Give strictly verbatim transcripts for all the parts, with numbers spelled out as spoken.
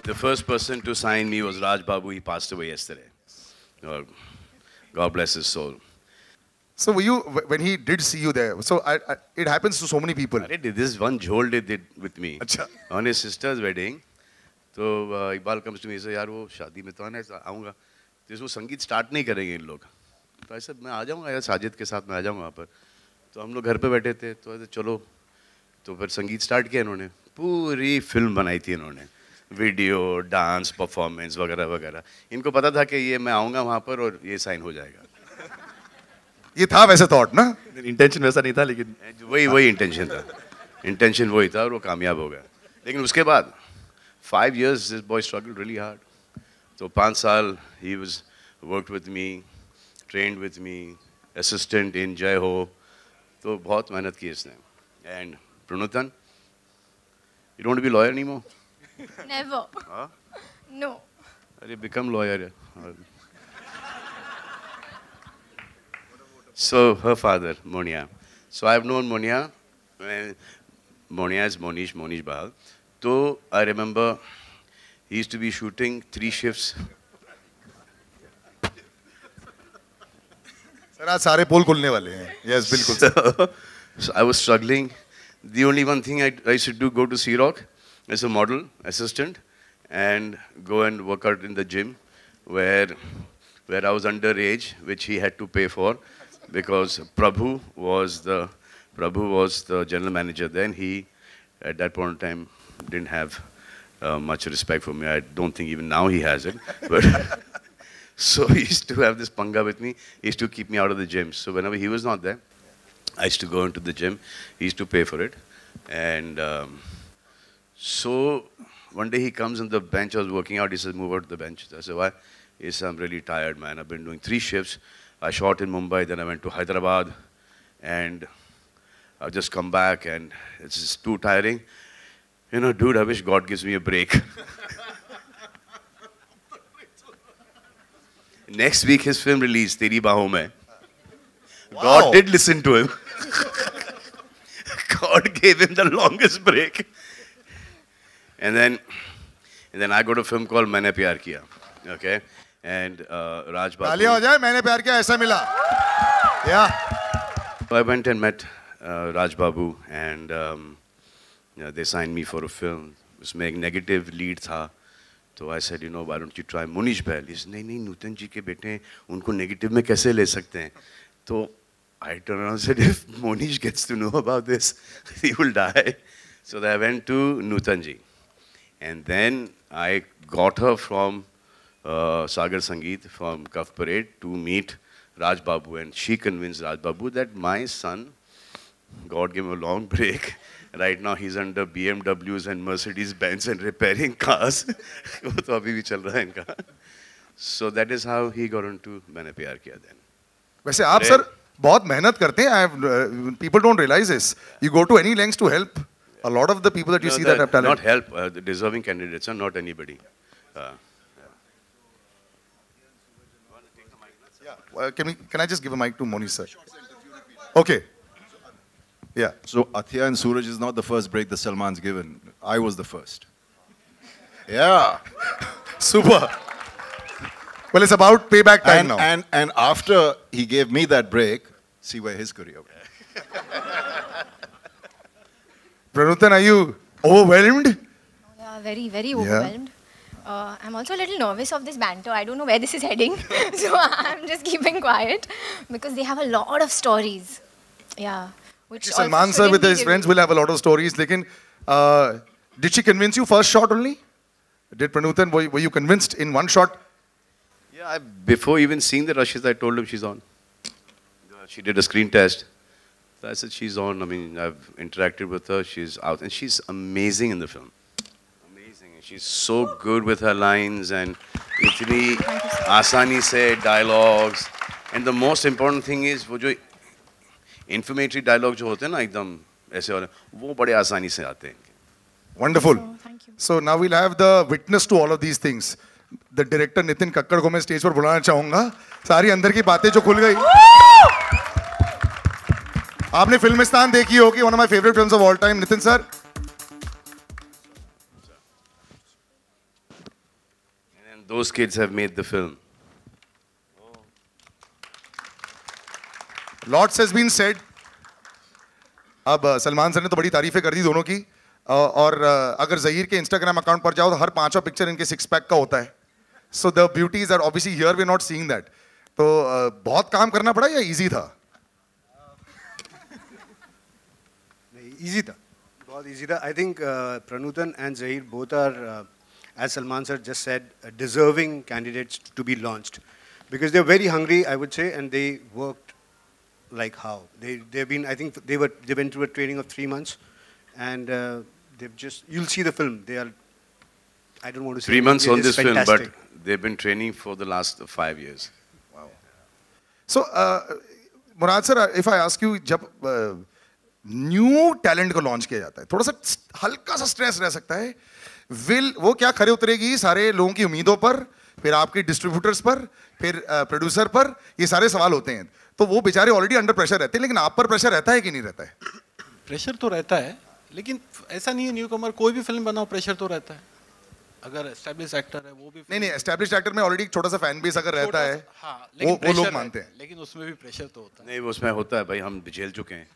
The first person to sign me was Raj Babu. He passed away yesterday. Uh, God bless his soul. So were you, when he did see you there, so I, I, it happens to so many people. Arey, this one Jhol did it with me. Achha. On his sister's wedding. तो uh, Iqbal comes to me, say यार वो शादी में तो आना है, आऊँगा. तो इसको संगीत स्टार्ट नहीं करेंगे इन लोग. तो ऐसे मैं आ जाऊँगा यार, साजिद के साथ मैं आ जाऊँगा वहाँ पर. तो हम लोग घर पे बैठे थे, तो ऐसे चलो. तो फिर संगीत स्टार्ट किया इन्होंने. पूरी फिल्म बनाई थी इन्होंने. वीडियो, डांस, परफॉर्मेंस वगैरह वगैरह. इनको पता था कि ये मैं आऊँगा वहाँ पर और ये साइन हो जाएगा. ये था वैसे थॉट ना? इंटेंशन वैसा नहीं था लेकिन वही वही इंटेंशन था. इंटेंशन वही था और वो कामयाब हो गया. लेकिन उसके बाद five years this boy struggled really hard. So पाँच साल he was worked with me, trained with me, assistant in Jai Ho. तो बहुत मेहनत की इसने. And Pranutan, you don't want to be lawyer anymore? Never. Huh? No. अरे become lawyer. So her father, Monia. So I've known Monia. Monia is Monish, Monish Bahal. So I remember he used to be shooting three shifts. Sir आज सारे पोल खुलने वाले हैं. Yes, बिल्कुल. So, so I was struggling. The only one thing I, I used to do, go to Sea Rock as a model assistant and go and work out in the gym where, where I was underage, which he had to pay for because Prabhu was the, Prabhu was the general manager then. He, at that point in time, didn't have uh, much respect for me. I don't think even now he has it. But so he used to have this panga with me. He used to keep me out of the gym. So whenever he was not there, I used to go into the gym. He used to pay for it. And um, so one day he comes on the bench. I was working out. He says, move out to the bench. I said, why? He said, I'm really tired, man. I've been doing three shifts. I shot in Mumbai. Then I went to Hyderabad. And I've just come back. And it's just too tiring. You know, dude, I wish God gives me a break. Next week, his film released, Teri Baahon Mein. Wow. God did listen to him. God gave him the longest break. And then, and then I got a film called Maine Pyar Kiya. Okay? And uh, Raj Babu. तालियां हो जाए, मैंने प्यार किया ऐसा मिला. Yeah. So I went and met uh, Raj Babu and um, you know, they signed me for a film. उसमें एक negative lead था. So I said, you know, why don't you try Monish Bahl? He said, नहीं नहीं नूतन जी के बेटे हैं, उनको negative में कैसे ले सकते हैं? So I turned around and said, if Monish gets to know about this, he will die. So I went to Nutan ji. And then I got her from uh, Sagar Sangeet, from Kaf Parade, to meet Raj Babu. And she convinced Raj Babu that my son, God gave him a long break. Right now he's under B M Ws and Mercedes Benz and repairing cars. वो तो अभी भी चल रहा है इनका. So that is how he got into मैंने प्यार किया then. वैसे आप सर बहुत मेहनत करते हैं. I have, uh, people don't realize this. You go to any lengths to help a lot of the people that you No, see the, that have talent. Not help, uh, the deserving candidates, and not anybody. Uh, Yeah. Uh, can we? Can I just give a mic to Monish sir? Okay. Yeah. So Athia and Suraj is not the first break the Salman's given. I was the first. Yeah. Super. Well, it's about payback time And, now. and, and after he gave me that break, see where his career went. Pranutan, are you overwhelmed? Yeah, very, very overwhelmed. Uh, I'm also a little nervous of this banter. I don't know where this is heading. So I'm just keeping quiet because they have a lot of stories. Yeah. Which also Salman sir shouldn't with be his given. friends will have a lot of stories. Lekin, uh, did she convince you first shot only? Did Pranutan, were, were you convinced in one shot? yeah, I, before even seeing the rushes, I told him she's on. Uh, She did a screen test. So I said she's on. I mean, I've interacted with her. She's out, and she's amazing in the film. Amazing. And she's so good with her lines and itni आसानी से dialogues. And the most important thing is वो जो inflammatory dialogue जो होते हैं ना एकदम ऐसे वाले वो बड़े आसानी से आते हैं. Wonderful. Oh, thank you. So now we'll have the witness to all of these things. The director Nitin Kakkad को मैं स्टेज पर बुलाना चाहूंगा. सारी अंदर की बातें जो खुल गई. आपने फिल्मिस्तान देखी होगी, one of my favorite films of all time. Nitin sir. And those kids have made the film. Lots has been said. अब सलमान सर ने तो बड़ी तारीफें कर दी दोनों की और अगर ज़हीर के इंस्टाग्राम अकाउंट पर जाओ तो हर पांचवा पिक्चर इनके सिक्स पैक का होता है. So the beauties are obviously here we're not seeing that. तो बहुत काम करना पड़ा या easy था? Easy था, बहुत easy था. I think uh, Pranutan and Zahir both are, uh, as Salman sir just said, uh, deserving candidates to be launched because they're very hungry, I would say, and they worked like how they they've been. I think they were they went through a training of three months, and uh, they've just you'll see the film. They are. I don't want to say three months on this fantastic. film, but they've been training for the last five years. Wow. So, uh, Murad sir, if I ask you, जब uh, new talent को launch किया जाता है थोड़ा सा हल्का सा stress रह सकता है. विल वो क्या खरे उतरेगी सारे लोगों की उम्मीदों पर, फिर आपके डिस्ट्रीब्यूटर्स पर, फिर प्रोड्यूसर पर, ये सारे सवाल होते हैं. तो वो बेचारे ऑलरेडी अंडर प्रेशर रहते हैं, लेकिन आप पर प्रेशर रहता है कि नहीं रहता है? प्रेशर तो रहता है, लेकिन ऐसा नहीं है न्यू कमर कोई भी फिल्म बनाओ प्रेशर तो रहता है. अगर एस्टैब्लिश एक्टर है वो भी नहीं नहीं एस्टैब्लिश एक्टर में ऑलरेडी छोटा सा फैन बेस अगर रहता है, हाँ, वो वो लोग मानते हैं. लेकिन उसमें भी प्रेशर तो होता है. नहीं, वो उसमें होता है भाई, हम झेल चुके हैं.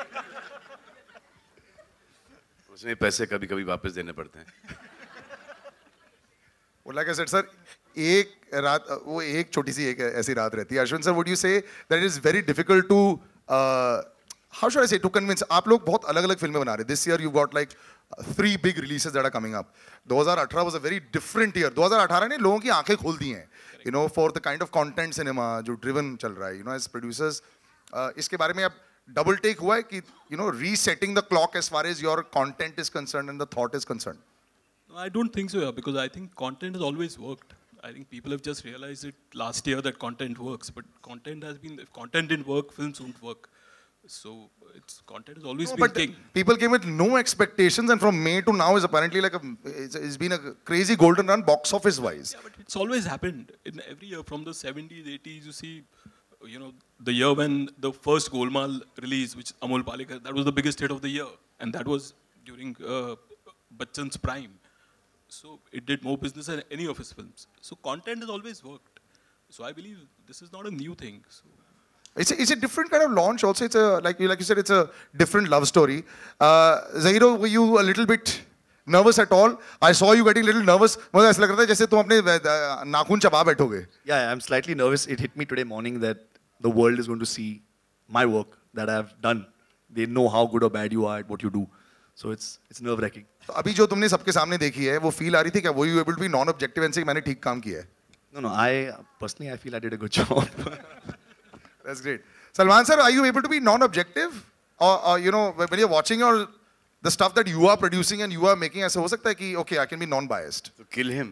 उसमें पैसे कभी कभी वापस देने पड़ते हैं. लाइक आई सेड सर, एक रात वो एक छोटी सी एक ऐसी रात रहती है. Ashwin sir, would you say that is very difficult to how should I say to convince? आप लोग बहुत अलग अलग फिल्में बना रहे हैं. This year you got like three big releases that are coming up. दो हज़ार अठारह was a very different year. दो हज़ार अठारह ने लोगों की आंखें खोल दी हैं, you know, for the kind of content cinema जो ड्रिवन चल रहा है, यू नो, एज प्रोड्यूसर्स. इसके बारे में अब डबल टेक हुआ है कि you know resetting the clock as far as your content is concerned and the thought is concerned? I don't think so, yeah, because I think content has always worked. I think people have just realized it last year that content works, but content has been, if content didn't work, films won't work. So it's content has always No, been but king. people came with no expectations, and from May to now is apparently like a, it's, it's been a crazy golden run box office wise. Yeah, but it's always happened in every year from the seventies, eighties. You see, you know, the year when the first Golmaal release, which Amol Palekar, that was the biggest hit of the year, and that was during uh, Bachchan's prime. So it did more business than any of his films. So content has always worked. So I believe this is not a new thing. So It's a, it's a different kind of launch also. It's a, like you, like you said, it's a different love story. Uh, Zahiro, were you a little bit nervous at all? I saw you getting a little nervous. मुझे ऐसा लग रहा था जैसे तुम अपने नाखून चबा बैठोगे. Yeah, I'm slightly nervous. It hit me today morning that the world is going to see my work that I've done. They know how good or bad you are at what you do. So it's it's nerve-wracking. तो अभी जो तुमने सबके सामने देखी है, वो feel आ रही थी क्या? Were you able to be non-objective and say मैंने ठीक काम किया है? No, no. I personally I feel I did a good job. That's great. Salman sir, are you able to be non-objective, or, or you know, when you're watching your the stuff that you are producing and you are making, ऐसा हो सकता है कि okay, I can be non-biased? So kill him.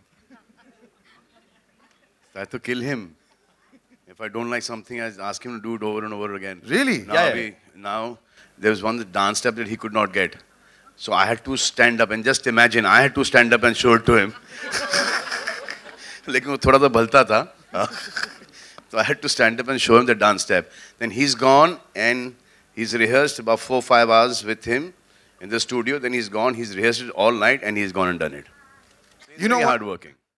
I have to kill him. If I don't like something, I ask him to do it over and over again. Really? Now Yeah, we, now there was one dance step that he could not get. So I had to stand up and just imagine, I had to stand up and show it to him. लेकिन वो थोड़ा सा भलता था. So I had to stand up and show him the dance step. Then he's gone and he's rehearsed about four, five hours with him in the studio. Then he's gone, he's rehearsed it all night and he's gone and done it. He's You know very what? hardworking.